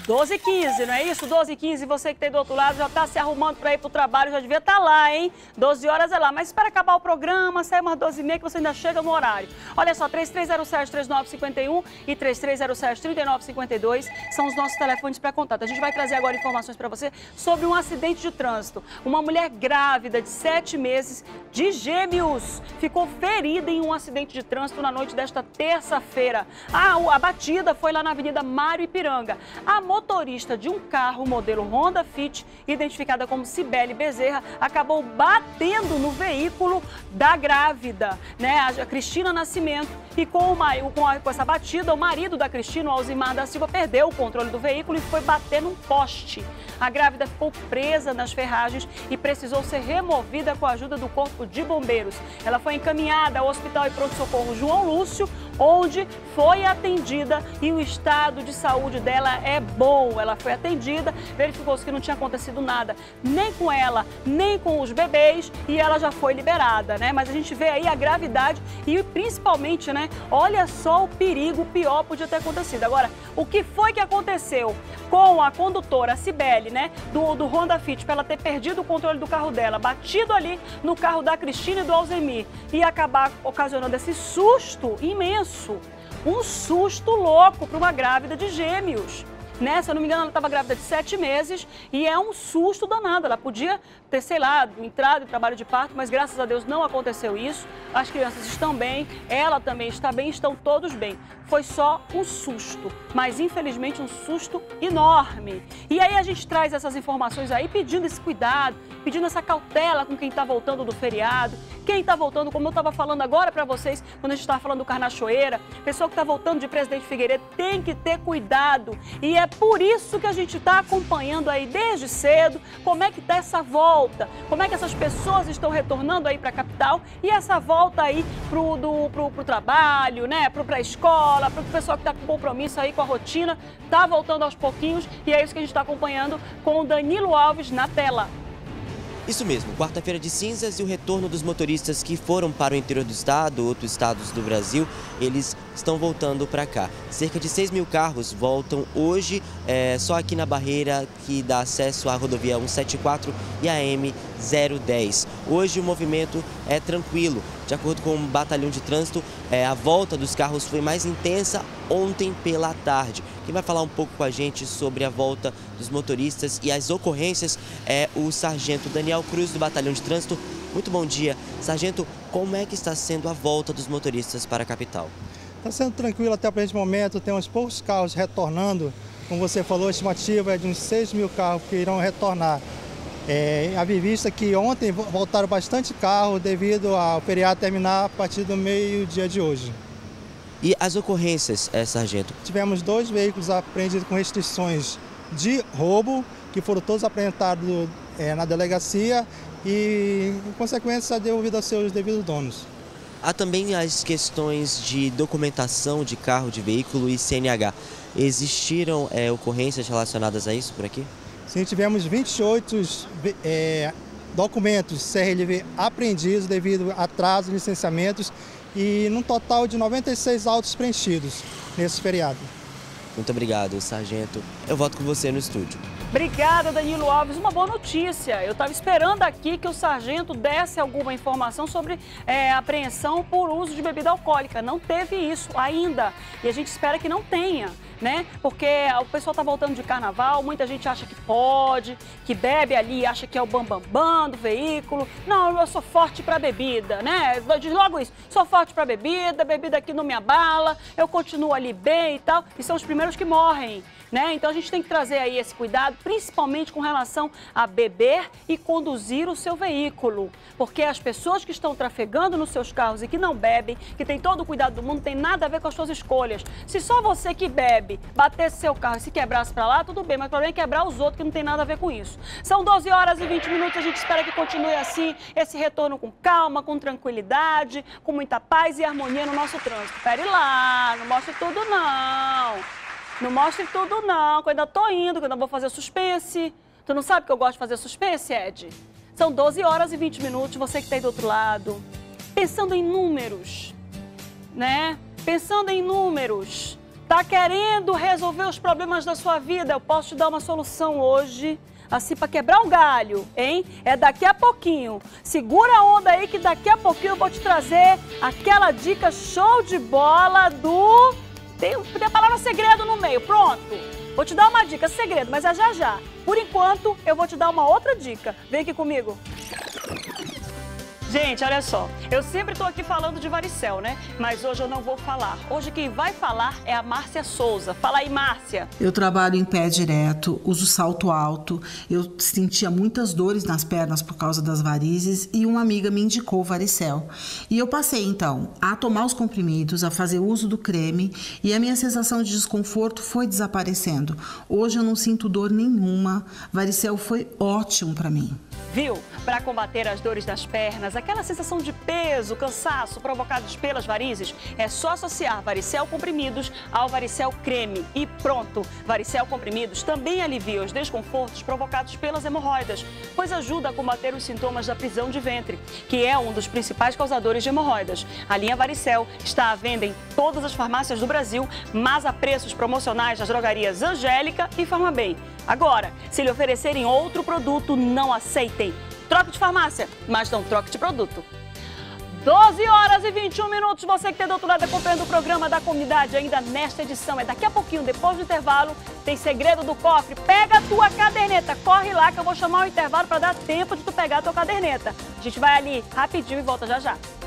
12h15, não é isso? 12h15, você que tem do outro lado já está se arrumando para ir para o trabalho, já devia estar lá, hein? 12 horas é lá, mas para acabar o programa, sai umas 12h30 que você ainda chega no horário. Olha só, 3307-3951 e 3307-3952 são os nossos telefones para contato. A gente vai trazer agora informações para você sobre um acidente de trânsito. Uma mulher grávida de 7 meses de gêmeos ficou ferida em um acidente de trânsito na noite desta terça-feira. A batida foi lá na Avenida Mário Ipiranga. A motorista de um carro modelo Honda Fit, identificada como Cibele Bezerra, acabou batendo no veículo da grávida, né, a Cristina Nascimento, e com essa batida, o marido da Cristina, o Alzimar da Silva, perdeu o controle do veículo e foi bater num poste. A grávida ficou presa nas ferragens e precisou ser removida com a ajuda do Corpo de Bombeiros. Ela foi encaminhada ao Hospital e Pronto-Socorro João Lúcio, onde foi atendida e o estado de saúde dela é bom. Ela foi atendida, verificou-se que não tinha acontecido nada, nem com ela, nem com os bebês, e ela já foi liberada, né? Mas a gente vê aí a gravidade e principalmente, né? Olha só o perigo, o pior podia ter acontecido. Agora, o que foi que aconteceu com a condutora, a Cibele, né? Do Honda Fit, para ela ter perdido o controle do carro dela, batido ali no carro da Cristina e do Alzemir e acabar ocasionando esse susto imenso. Um susto louco para uma grávida de gêmeos. Né? Se eu não me engano, ela estava grávida de 7 meses e é um susto danado. Ela podia ter, sei lá, entrado em trabalho de parto, mas graças a Deus não aconteceu isso. As crianças estão bem, ela também está bem, estão todos bem. Foi só um susto, mas infelizmente um susto enorme. E aí a gente traz essas informações aí pedindo esse cuidado, pedindo essa cautela com quem está voltando do feriado, quem está voltando, como eu estava falando agora para vocês, quando a gente estava falando do Carnachoeira, pessoa que está voltando de Presidente Figueiredo tem que ter cuidado. E é por isso que a gente está acompanhando aí desde cedo como é que está essa volta, como é que essas pessoas estão retornando aí para a capital e essa volta aí pro trabalho, né, para a escola, para o pessoal que está com compromisso aí com a rotina, está voltando aos pouquinhos e é isso que a gente está acompanhando com o Danilo Alves na tela. Isso mesmo, quarta-feira de cinzas e o retorno dos motoristas que foram para o interior do estado, outros estados do Brasil, eles estão voltando para cá. Cerca de 6 mil carros voltam hoje, só aqui na barreira que dá acesso à rodovia 174 e a M010. Hoje o movimento é tranquilo. De acordo com o batalhão de trânsito, a volta dos carros foi mais intensa ontem pela tarde. Quem vai falar um pouco com a gente sobre a volta dos motoristas e as ocorrências é o sargento Daniel Cruz, do batalhão de trânsito. Muito bom dia. Sargento, como é que está sendo a volta dos motoristas para a capital? Está sendo tranquilo até o presente momento, tem uns poucos carros retornando. Como você falou, a estimativa é de uns 6 mil carros que irão retornar. Havia vista que ontem voltaram bastante carro devido ao feriado terminar a partir do meio-dia de hoje. E as ocorrências, sargento? Tivemos 2 veículos apreendidos com restrições de roubo, que foram todos apresentados na delegacia e, em consequência, devolvidos aos seus devidos donos. Há também as questões de documentação de carro, de veículo e CNH. Existiram ocorrências relacionadas a isso por aqui? Sim, tivemos 28 documentos CRLV apreendidos devido a atraso de licenciamentos e num total de 96 autos preenchidos nesse feriado. Muito obrigado, sargento. Eu volto com você no estúdio. Obrigada, Danilo Alves. Uma boa notícia. Eu estava esperando aqui que o sargento desse alguma informação sobre apreensão por uso de bebida alcoólica. Não teve isso ainda. E a gente espera que não tenha, né? Porque o pessoal está voltando de carnaval, muita gente acha que pode, que bebe ali, acha que é o bambambam do veículo. Não, eu sou forte para bebida, né? Diz logo isso. Sou forte para bebida, bebida aqui não me abala, eu continuo ali bem e tal. E são os primeiros que morrem, né? Então a gente tem que trazer aí esse cuidado, principalmente com relação a beber e conduzir o seu veículo. Porque as pessoas que estão trafegando nos seus carros e que não bebem, que tem todo o cuidado do mundo, não tem nada a ver com as suas escolhas. Se só você que bebe batesse seu carro e se quebrasse para lá, tudo bem, mas o problema é quebrar os outros, que não tem nada a ver com isso. São 12 horas e 20 minutos, a gente espera que continue assim, esse retorno com calma, com tranquilidade, com muita paz e harmonia no nosso trânsito. Pera lá, não mostre tudo não. Não mostre tudo não, que eu ainda tô indo, que eu ainda vou fazer suspense. Tu não sabe que eu gosto de fazer suspense, Ed? São 12 horas e 20 minutos, você que tá aí do outro lado. Pensando em números, né? Pensando em números. Tá querendo resolver os problemas da sua vida? Eu posso te dar uma solução hoje, assim, para quebrar um galho, hein? É daqui a pouquinho. Segura a onda aí que daqui a pouquinho eu vou te trazer aquela dica show de bola do... Tem a palavra segredo no meio, pronto. Vou te dar uma dica, segredo, mas é já já. Por enquanto, eu vou te dar uma outra dica. Vem aqui comigo. Gente, olha só, eu sempre tô aqui falando de varicel, né? Mas hoje eu não vou falar. Hoje quem vai falar é a Márcia Souza. Fala aí, Márcia. Eu trabalho em pé direto, uso salto alto. Eu sentia muitas dores nas pernas por causa das varizes e uma amiga me indicou varicel. E eu passei, então, a tomar os comprimidos, a fazer uso do creme e a minha sensação de desconforto foi desaparecendo. Hoje eu não sinto dor nenhuma. Varicel foi ótimo para mim. Viu? Para combater as dores das pernas, aquela sensação de peso, cansaço provocados pelas varizes, é só associar varicel comprimidos ao varicel creme e pronto. Varicel comprimidos também alivia os desconfortos provocados pelas hemorroidas, pois ajuda a combater os sintomas da prisão de ventre, que é um dos principais causadores de hemorroidas. A linha Varicel está à venda em todas as farmácias do Brasil, mas a preços promocionais das drogarias Angélica e Farmabem. Agora, se lhe oferecerem outro produto, não aceitem. Troque de farmácia, mas não troque de produto. 12 horas e 21 minutos. Você que está do outro lado acompanhando o programa da comunidade ainda nesta edição. É daqui a pouquinho, depois do intervalo, tem segredo do cofre. Pega a tua caderneta, corre lá que eu vou chamar o intervalo para dar tempo de tu pegar a tua caderneta. A gente vai ali rapidinho e volta já já.